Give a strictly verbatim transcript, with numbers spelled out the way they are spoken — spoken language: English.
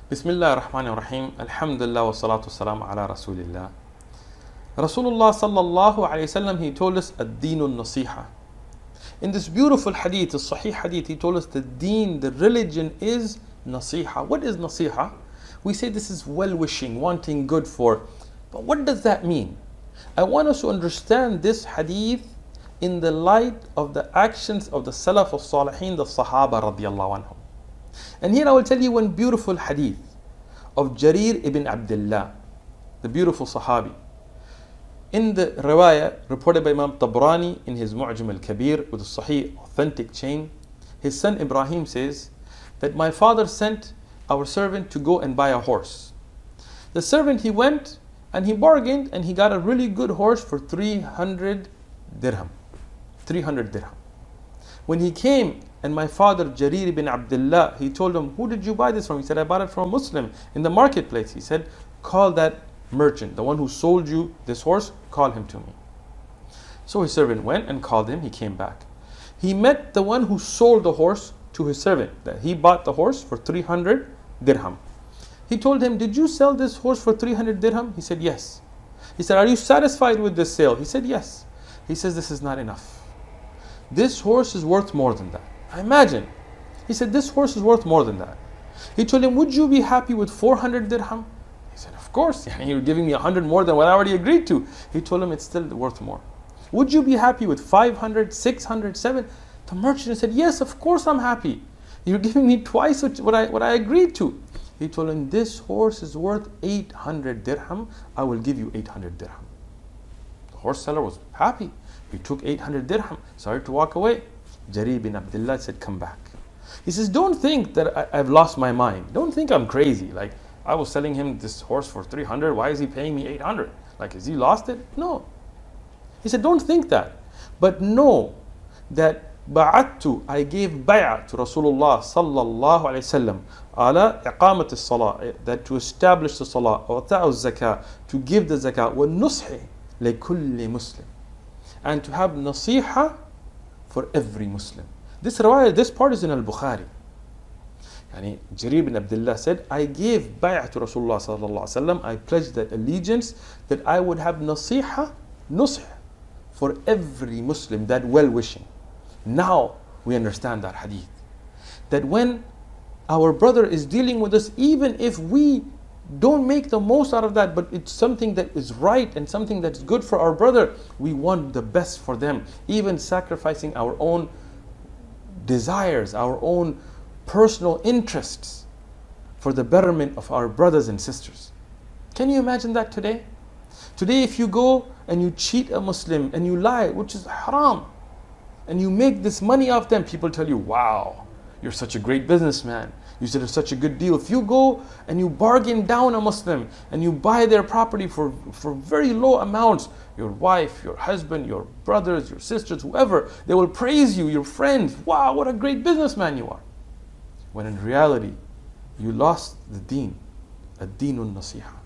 Bismillah ar-Rahman ar-Rahim. Alhamdulillah wa salatu salam ala Rasulillah. Rasulullah sallallahu alayhi wasallam, he told us ad-deenun nasiha. In this beautiful hadith, the Sahih hadith, he told us the deen, the religion is nasiha. What is nasiha? We say this is well-wishing, wanting good for. But what does that mean? I want us to understand this hadith in the light of the actions of the Salaf of Salihin, the Sahaba radiyallahu anhum. And here I will tell you one beautiful hadith of Jarir ibn Abdullah, the beautiful Sahabi. In the riwayah reported by Imam Tabrani in his Mu'jam al-Kabir with a Sahih authentic chain, his son Ibrahim says that my father sent our servant to go and buy a horse. The servant, he went and he bargained and he got a really good horse for three hundred dirham. three hundred dirham. When he came and my father Jarir ibn Abdullah, he told him, who did you buy this from? He said, I bought it from a Muslim in the marketplace. He said, call that merchant, the one who sold you this horse, call him to me. So his servant went and called him. He came back. He met the one who sold the horse to his servant, that he bought the horse for three hundred dirham. He told him, did you sell this horse for three hundred dirham? He said, yes. He said, are you satisfied with this sale? He said, yes. He says, this is not enough. This horse is worth more than that. Imagine. He said, this horse is worth more than that. He told him, would you be happy with four hundred dirham? He said, of course. You're giving me one hundred more than what I already agreed to. He told him, it's still worth more. Would you be happy with five hundred, six hundred, seven hundred? The merchant said, yes, of course I'm happy. You're giving me twice what I, what I agreed to. He told him, this horse is worth eight hundred dirham. I will give you eight hundred dirham. The horse seller was happy. He took eight hundred dirham, started to walk away. Jarir bin Abdullah said, come back. He says, don't think that I, I've lost my mind. Don't think I'm crazy. Like, I was selling him this horse for three hundred. Why is he paying me eight hundred? Like, has he lost it? No. He said, don't think that. But know that ba'attu, I gave bay'ah to Rasulullah sallallahu alayhi wasallam ala iqamat as-salah, that to establish the salah, wa ta'u zakah, to give the zakah, wa nushi li kulli muslim, and to have nasiha for every Muslim. This riwayah, this part is in Al-Bukhari. Yani, Jarir bin Abdullah said, I gave bay'ah to Rasulullah sallallahu alaihi wasallam. I pledged that allegiance that I would have nasiha, nusih for every Muslim, that well-wishing. Now we understand that hadith. That when our brother is dealing with us, even if we don't make the most out of that, but it's something that is right and something that's good for our brother, we want the best for them, even sacrificing our own desires, our own personal interests for the betterment of our brothers and sisters. Can you imagine that today? Today, if you go and you cheat a Muslim and you lie, which is haram, and you make this money off them, people tell you, wow, you're such a great businessman. You said it's such a good deal. If you go and you bargain down a Muslim and you buy their property for, for very low amounts, your wife, your husband, your brothers, your sisters, whoever, they will praise you, your friends. Wow, what a great businessman you are. When in reality, you lost the deen, ad-deenun nasiha.